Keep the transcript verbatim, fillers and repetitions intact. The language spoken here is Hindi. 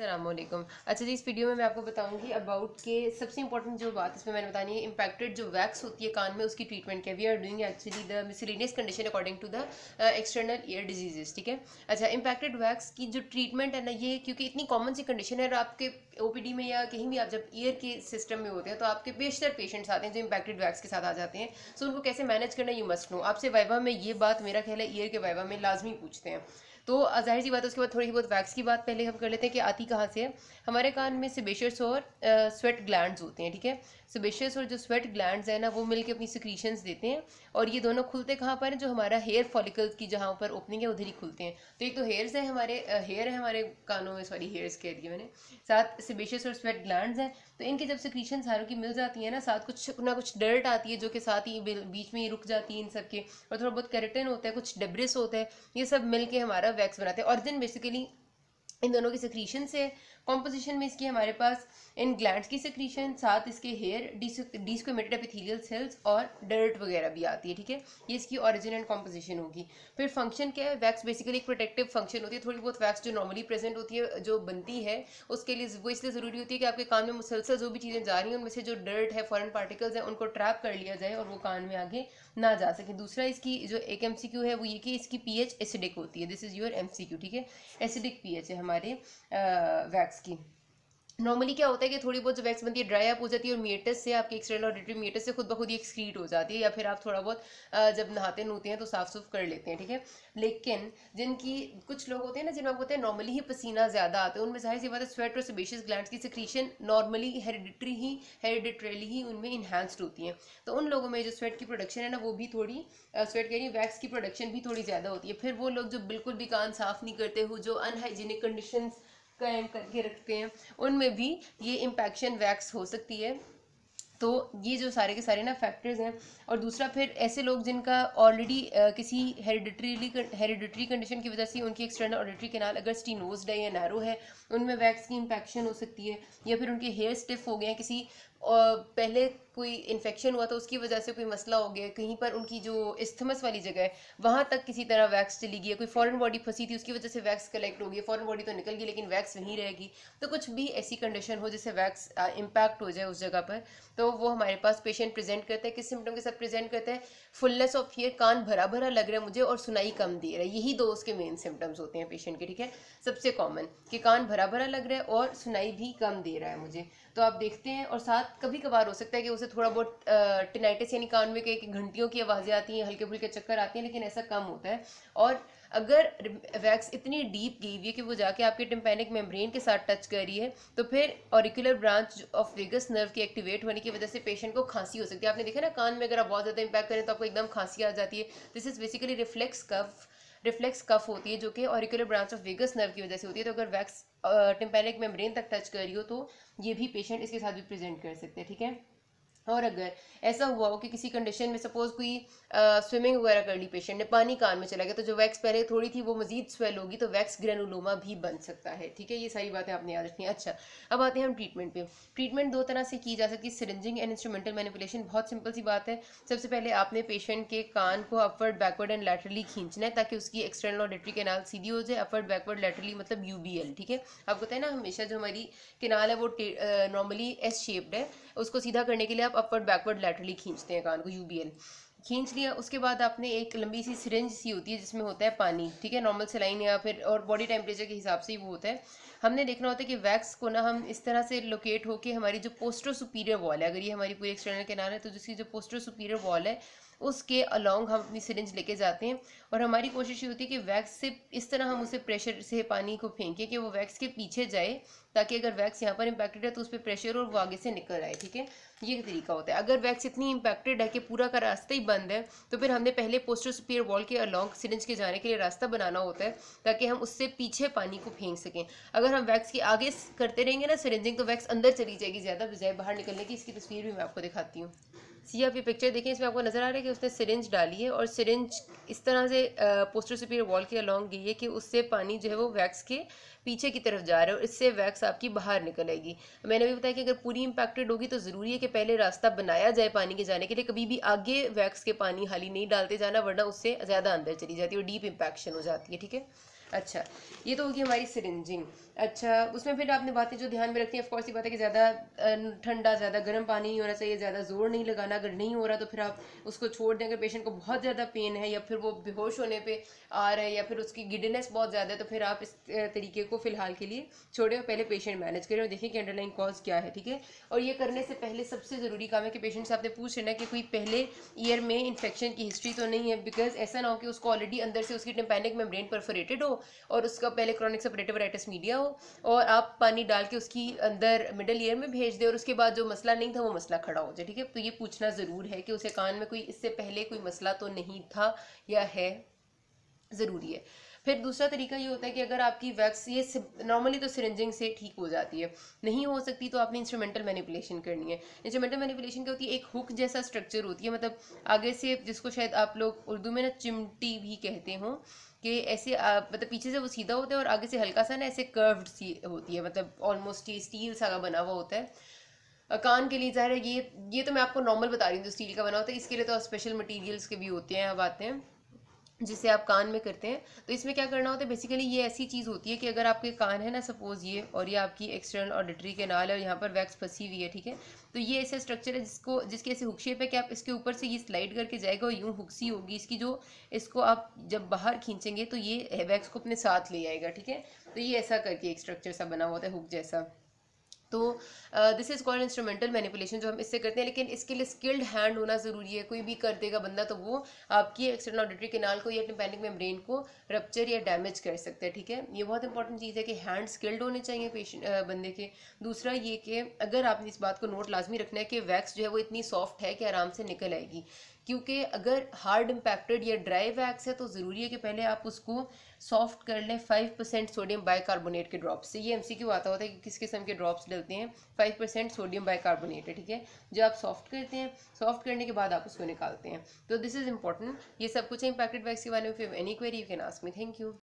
अस्सलामुअलैकुम। अच्छा जी, इस वीडियो में मैं आपको बताऊंगी अबाउट के सबसे इंपॉर्टेंट जो बात इसमें मैंने बतानी है, इम्पैक्टेड जो वैक्स होती है कान में उसकी ट्रीटमेंट क्या। We are doing actually the miscellaneous condition according to the external ear diseases. ठीक है। अच्छा, इम्पैक्टेड वैक्स की जो ट्रीटमेंट है ना, ये क्योंकि इतनी कॉमन सी कंडीशन है और आपके ओपीडी में या कहीं भी आप जब ईयर के सिस्टम में होते हैं तो आपके बेशतर पेशेंट्स आते हैं जो इम्पैक्टेड वैक्स के साथ आ जाते हैं। सो उनको कैसे मैनेज करना यू मस्ट नो। आपसे वाइवा में ये बात मेरा ख्याल है ईयर के वाइवा में लाजमी पूछते हैं। तो जाहिर सी बात है, उसके बाद थोड़ी बहुत वैक्स की बात पहले हम कर लेते हैं कि आती कहाँ से है। हमारे कान में सेबेशियस और स्वेट ग्लैंड्स होते हैं। ठीक है। सेबेशियस और जो स्वेट ग्लैंड्स है ना, वो मिलके अपनी सिक्रीशंस देते हैं और ये दोनों खुलते कहाँ पर हैं, जो हमारा हेयर फॉलिकल्स की जहाँ पर ओपनिंग है उधर ही खुलते हैं। तो एक तो हेयर्स है हमारे हेयर है हमारे कानों में, सॉरी हेयर्स कह दिए मैंने, साथ सेबेशियस और स्वेट ग्लैंड्स हैं। तो इनकी जब सिक्रीशन सारों की मिल जाती है ना, साथ कुछ ना कुछ डर्ट आती है जो कि साथ ही बीच में ही रुक जाती है इन सब के, और थोड़ा बहुत केराटिन होता है, कुछ डेब्रिस होता है, ये सब मिलके हमारा वैक्स बनाते हैं। ऑरिजिन बेसिकली इन दोनों की सिक्रीशन से, कॉम्पोजिशन में इसकी हमारे पास इन ग्लैंड्स की सिक्रीशन, साथ इसके हेयर, डिस्क्रिमिनेटेड एपिथेलियल सेल्स और डर्ट वगैरह भी आती है। ठीक है। ये इसकी ओरिजिन एंड कॉम्पोजिशन होगी। फिर फंक्शन क्या है, वैक्स बेसिकली एक प्रोटेक्टिव फंक्शन होती है। थोड़ी बहुत वैक्स जो नॉर्मली प्रेजेंट होती है, जो बनती है, उसके लिए वो इसलिए ज़रूरी होती है कि आपके कान में मुसलसल जो भी चीज़ें जा रही हैं उनमें से जो डर्ट है, फॉरेन पार्टिकल्स हैं, उनको ट्रैप कर लिया जाए और वो कान में आगे ना जा सके। दूसरा इसकी जो एक एमसीक्यू है वो ये कि इसकी पीएच एसिडिक होती है। This is your MCQ. ठीक है। एसिडिक पीएच है हमारे वैक्स की। नॉर्मली क्या होता है कि थोड़ी बहुत जो वैक्स बनती है ड्राई अप हो जाती है और मिएटस से, आपके एक्सटर्नल ऑडिटरी मिएटस से खुद ब खुद ही एक्सक्रीट हो जाती है, या फिर आप थोड़ा बहुत जब नहाते नूते हैं तो साफ सुफ कर लेते हैं। ठीक है। लेकिन जिनकी कुछ लोग होते हैं ना, जिनमें होते हैं नॉर्मली ही पसीना ज़्यादा आता है, उनमें जाहिर सी बात है स्वेट और सेबेशियस ग्लैंड्स की सिक्रीशन नॉर्मली हेरिडिटरी ही हेरिडिटरीली ही उनमें इन्हांस्ड होती है। तो उन लोगों में जो स्वेट की प्रोडक्शन है ना, वो भी थोड़ी स्वेट कह रही है वैक्स की प्रोडक्शन भी थोड़ी ज़्यादा होती है। फिर वो लोग जो बिल्कुल भी कान साफ नहीं करते हो, जो अनहाइजीनिक कंडीशन कायम करके रखते हैं, उनमें भी ये इम्पैक्शन वैक्स हो सकती है। तो ये जो सारे के सारे ना फैक्टर्स हैं। और दूसरा फिर ऐसे लोग जिनका ऑलरेडी किसी हेरिडिटरीली हेरिडिटरी कंडीशन की वजह से उनकी एक्सटर्नल ऑडिटरी कैनाल अगर स्टीनोज्ड है या नैरो है, उनमें वैक्स की इम्पैक्शन हो सकती है। या फिर उनके हेयर स्टिफ हो गए हैं, किसी और पहले कोई इन्फेक्शन हुआ तो उसकी वजह से कोई मसला हो गया, कहीं पर उनकी जो इस्थमस वाली जगह है वहाँ तक किसी तरह वैक्स चली गई है, कोई फॉरेन बॉडी फंसी थी उसकी वजह से वैक्स कलेक्ट हो गई, फॉरेन बॉडी तो निकल गई लेकिन वैक्स वहीं रहेगी। तो कुछ भी ऐसी कंडीशन हो जिससे वैक्स इम्पैक्ट हो जाए उस जगह पर, तो वो हमारे पास पेशेंट प्रेजेंट करता है। किस सिम्टम के साथ प्रेजेंट करता है, फुलनेस ऑफ ईयर, कान भरा भरा लग रहा है मुझे और सुनाई कम दे रहा है। यही दो उसके मेन सिम्टम्स होते हैं पेशेंट के। ठीक है। सबसे कॉमन कि कान भरा भरा लग रहा है और सुनाई भी कम दे रहा है मुझे, तो आप देखते हैं। और साथ कभी कभार हो सकता है कि उसे थोड़ा बहुत टिनाइटिस यानी कान में कई घंटियों की आवाज़ें आती हैं, हल्के फुल्के चक्कर आते हैं, लेकिन ऐसा कम होता है। और अगर वैक्स इतनी डीप गई हुई है कि वो जाके आपके टिम्पैनिक मेम्ब्रेन के साथ टच कर रही है, तो फिर auricular branch of vagus nerve के एक्टिवेट होने की वजह से पेशेंट को खांसी हो सकती है। आपने देखा ना, कान में अगर आप बहुत ज़्यादा इम्पैक्ट करें तो आपको एकदम खांसी आ जाती है। This is basically reflex cough reflex cough होती है जो कि auricular branch of vagus nerve की वजह से होती है। तो अगर वैक्स टिम्पैनिक मेम्ब्रेन तक टच कर रही हो तो ये भी पेशेंट इसके साथ भी प्रेजेंट कर सकते हैं। ठीक है। और अगर ऐसा हुआ हो कि किसी कंडीशन में सपोज कोई स्विमिंग वगैरह कर ली पेशेंट ने, पानी कान में चला गया, तो जो वैक्स पहले थोड़ी थी वो मजीद स्वेल होगी, तो वैक्स ग्रेनुलोमा भी बन सकता है। ठीक है। ये सारी बातें आपने याद रखनी है। अच्छा, अब आते हैं हम ट्रीटमेंट पे। ट्रीटमेंट दो तरह से की जा सकती है, सिरिंजिंग एंड इंस्ट्रूमेंटल मैनिपुलेशन। बहुत सिंपल सी बात है। सबसे पहले आपने पेशेंट के कान को अपवर्ड बैकवर्ड एंड लैटरली खींचना है ताकि उसकी एक्सटर्नल ऑडिटरी कैनाल सीधी हो जाए। अपवर्ड बैकवर्ड लैटरली मतलब यूबीएल। ठीक है। आपको पता है ना, हमेशा जो हमारी कैनाल है वो नॉर्मली एस शेप्ड है, उसको सीधा करने के लिए आप अपवर्ड बैकवर्ड लैटरली खींचते हैं कान को, यूबीएल खींच लिया। उसके बाद आपने एक लंबी सी सिरिंज सी होती है जिसमें होता है पानी। ठीक है। नॉर्मल सलाइन या फिर और बॉडी टेम्परेचर के हिसाब से ही वो होता है। हमने देखना होता है कि वैक्स को ना हम इस तरह से लोकेट होके हमारी जो पोस्टरो सुपीरियर वॉल है, अगर ये हमारी पूरी एक्सटर्नल कैनाल है तो जिसकी जो पोस्टरो सुपीरियर वॉल है उसके अलोंग हम अपनी सिरिंज लेके जाते हैं। और हमारी कोशिश ये होती है कि वैक्स से इस तरह हम उसे प्रेशर से पानी को फेंकें कि वो वैक्स के पीछे जाए, ताकि अगर वैक्स यहाँ पर इम्पैक्टेड है तो उस पर प्रेशर और वो आगे से निकल आए। ठीक है। ये तरीका होता है। अगर वैक्स इतनी इम्पैक्टेड है कि पूरा का रास्ता ही बंद है, तो फिर हमने पहले पोस्टर सुपीरियर वॉल के अलोंग सिरिंज के जाने के लिए रास्ता बनाना होता है ताकि हम उससे पीछे पानी को फेंक सकें। अगर हम वैक्स के आगे करते रहेंगे ना सिरिंजिंग, तो वैक्स अंदर चली जाएगी ज़्यादा बजाय बाहर निकलने की। इसकी तस्वीर भी मैं आपको दिखाती हूँ। सी आप ये पिक्चर देखें, इसमें आपको नजर आ रहा है कि उसने सिरिंज डाली है और सिरिंज इस तरह से पोस्टर सुपीरियर वॉल के अलोंग गई है कि उससे पानी जो है वो वैक्स के पीछे की तरफ जा रहा है और इससे वैक्स आपकी बाहर निकल आएगी। मैंने भी बताया कि अगर पूरी इम्पैक्टेड होगी तो ज़रूरी है कि पहले रास्ता बनाया जाए पानी के जाने के लिए। कभी भी आगे वैक्स के पानी हाली नहीं डालते जाना, वरना उससे ज़्यादा अंदर चली जाती है और डीप इम्पैक्शन हो जाती है। ठीक है। अच्छा, ये तो होगी हमारी सिरिंजिंग। अच्छा, उसमें फिर आपने बातें जो ध्यान में रखनी है, ऑफ कोर्स ये बात है कि ज़्यादा ठंडा ज़्यादा गर्म पानी नहीं होना चाहिए, ज़्यादा जोर नहीं लगाना। अगर नहीं हो रहा तो फिर आप उसको छोड़ दें। अगर पेशेंट को बहुत ज़्यादा पेन है या फिर वो बेहोश होने पे आ रहा है या फिर उसकी गिडनेस बहुत ज़्यादा है, तो फिर आप इस अ, तरीके को फिलहाल के लिए छोड़ें और पहले पेशेंट मैनेज करें और देखें कि अंडरलाइन कॉज क्या है, ठीक है। और ये करने से पहले सबसे ज़रूरी काम है कि पेशेंट से आपने पूछ लेना कि कोई पहले ईयर में इन्फेक्शन की हिस्ट्री तो नहीं है, बिकॉज ऐसा ना हो कि उसको ऑलरेडी अंदर से उसकी टिम्पैनिक मेम्ब्रेन परफोरेटेड हो और उसका पहले क्रॉनिक सेपरेटिव राइटिस मीडिया हो और आप पानी डाल के उसकी अंदर मिडल ईयर में भेज दे और उसके बाद जो मसला नहीं था वो मसला खड़ा हो जाए, ठीक है। तो ये पूछना ज़रूर है कि उसे कान में कोई इससे पहले कोई मसला तो नहीं था या है, ज़रूरी है। फिर दूसरा तरीका ये होता है कि अगर आपकी वैक्स ये नॉर्मली तो सिरिंजिंग से ठीक हो जाती है, नहीं हो सकती तो आपने इंस्ट्रूमेंटल मैनिपुलेशन करनी है। इंस्ट्रूमेंटल मैनिपुलेशन क्या होती है, एक हुक जैसा स्ट्रक्चर होती है, मतलब आगे से, जिसको शायद आप लोग उर्दू में ना चिमटी भी कहते हो, कि ऐसे आ, मतलब पीछे से वो सीधा होता है और आगे से हल्का सा ना ऐसे कर्व्ड सी होती है, मतलब ऑलमोस्ट ये स्टील सा बना हुआ होता है। अ, कान के लिए ज़ाहिर है ये ये तो मैं आपको नॉर्मल बता रही हूँ जो स्टील का बना होता है, इसके लिए तो स्पेशल मटेरियल्स के भी होते हैं, अब आते हैं जिसे आप कान में करते हैं। तो इसमें क्या करना होता है, बेसिकली ये ऐसी चीज़ होती है कि अगर आपके कान है ना सपोज ये, और ये आपकी एक्सटर्नल ऑडिटरी कैनाल है और यहाँ पर वैक्स फंसी हुई है, ठीक है। तो ये ऐसा स्ट्रक्चर है जिसको जिसकी ऐसे हुक शेप है कि आप इसके ऊपर से ये स्लाइड करके जाएगा और यूँ हुक सी होगी इसकी, जो इसको आप जब बाहर खींचेंगे तो ये वैक्स को अपने साथ ले आएगा, ठीक है। तो ये ऐसा करके एक स्ट्रक्चर सा बना हुआ होता है हुक जैसा। तो this is called instrumental manipulation, जो हम इससे करते हैं, लेकिन इसके लिए स्किल्ड हैंड होना ज़रूरी है। कोई भी कर देगा बंदा तो वो आपकी एक्सटर्नल ऑडिटरी कैनाल को या टिम्पैनिक मेम्ब्रेन को रप्चर या डैमेज कर सकता है, ठीक है। ये बहुत इंपॉर्टेंट चीज़ है कि हैंड स्किल्ड होने चाहिए पेशेंट बंदे के। दूसरा ये कि अगर आपने इस बात को नोट लाजमी रखना है कि वैक्स जो है वो इतनी सॉफ्ट है कि आराम से निकल आएगी, क्योंकि अगर हार्ड इम्पैक्टेड या ड्राई वैक्स है तो ज़रूरी है कि पहले आप उसको सॉफ्ट कर लें फाइव परसेंट सोडियम बाइकार्बोनेट के ड्रॉप से। ये एमसीक्यू आता होता है कि किस किस्म के ड्रॉप्स डलते हैं, फाइव परसेंट सोडियम बाइकार्बोनेट है, ठीक है। जो आप सॉफ्ट करते हैं, सॉफ्ट करने के बाद आप उसको निकालते हैं। तो दिस इज इंपॉर्टेंट। ये सब कुछ है इम्पैक्टेड वैक्स के बारे में। फिर any query you can ask me. Thank you.